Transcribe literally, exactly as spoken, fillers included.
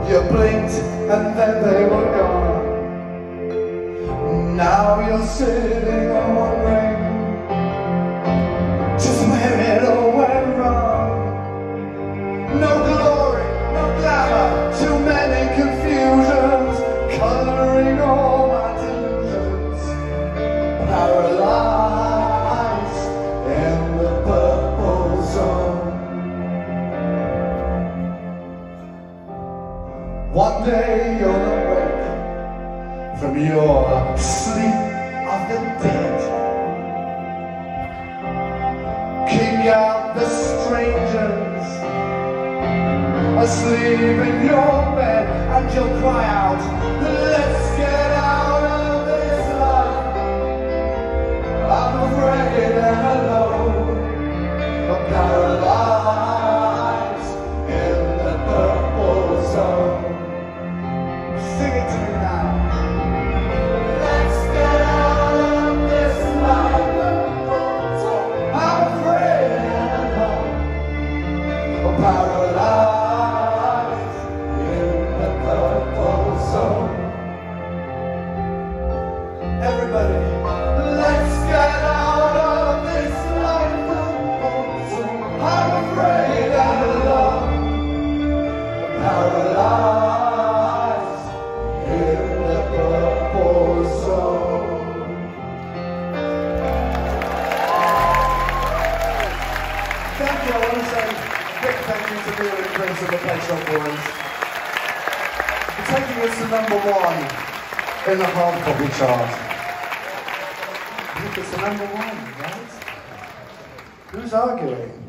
You blinked and then they were gone. Now you're sitting on one ring, just where it all went wrong. No glory, no glamour, too many confusions, coloring all my delusions. Paralyzed in the purple zone. One day you'll awake from your sleep of the dead. Kick out the strangers asleep in your bed, and you'll cry out, let's get out of this life. I'm afraid and alone, but paralyzed in the purple zone. Sing it to me now. Let's get out of this life. I'm afraid and alone, but paralyzed in the purple zone. Everybody, let's get out of this life. I'm afraid and alone, paralyzed in the purple zone. Thank you. I want to say a big thank you to Neil and Prince of the Pet Shop Boys for taking us to number one in the hard copy chart. I think it's the number one, right? Who's arguing?